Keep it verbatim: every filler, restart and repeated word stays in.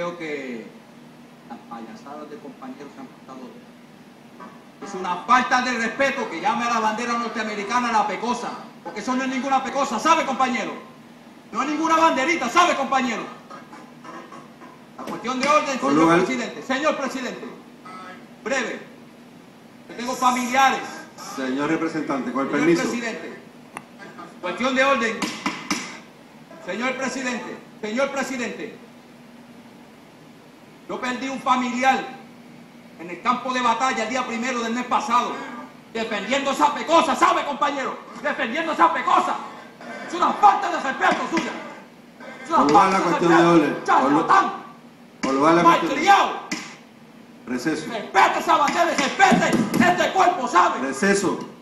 creo que las payasadas de compañeros se han pasado. Es una falta de respeto que llame a la bandera norteamericana la pecosa, porque eso no es ninguna pecosa, ¿sabe, compañero? No es ninguna banderita, ¿sabe, compañero? La cuestión de orden, señor lugar. presidente. Señor presidente, breve. Yo tengo familiares. Señor representante, con el Señor permiso. presidente, cuestión de orden. Señor presidente, señor presidente, yo perdí un familiar en el campo de batalla el día primero del mes pasado, defendiendo esa pecosa, ¿sabe, compañero? Defendiendo esa pecosa. Es una falta de respeto suya. Es una Por lugar falta la de cuestión de orden. respeto. Charlatán, Por lugar la cuestión de malcriado. Receso. Respete esa bandera y respete este cuerpo, ¿sabe? Receso.